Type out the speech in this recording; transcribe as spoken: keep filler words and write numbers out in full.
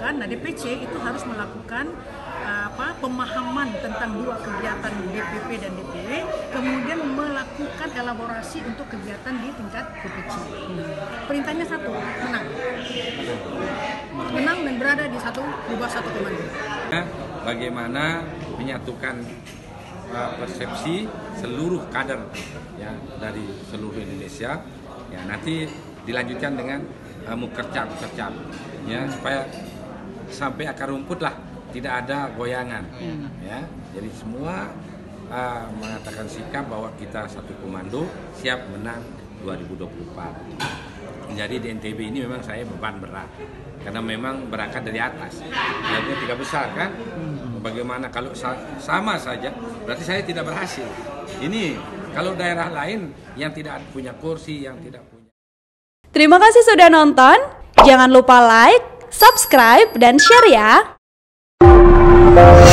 dilakukan. Nah, D P C itu harus melakukan apa pemahaman tentang dua kegiatan D P P dan D P W, kemudian melakukan elaborasi untuk kegiatan di tingkat D P C. Perintahnya satu, menang, menang dan berada di satu di bawah satu komando. Bagaimana menyatukan uh, persepsi seluruh kader ya dari seluruh Indonesia, ya nanti dilanjutkan dengan uh, mukercap mukercap ya supaya sampai akar rumput lah, tidak ada goyangan hmm. ya. Jadi semua uh, mengatakan sikap bahwa kita satu komando siap menang dua ribu dua puluh empat. Jadi di N T B ini memang saya beban berat karena memang berangkat dari atas, jadi tiga besar kan. Bagaimana kalau sama saja berarti saya tidak berhasil. Ini kalau daerah lain yang tidak punya kursi, yang tidak punya. Terima kasih sudah nonton. Jangan lupa like, subscribe, dan share ya.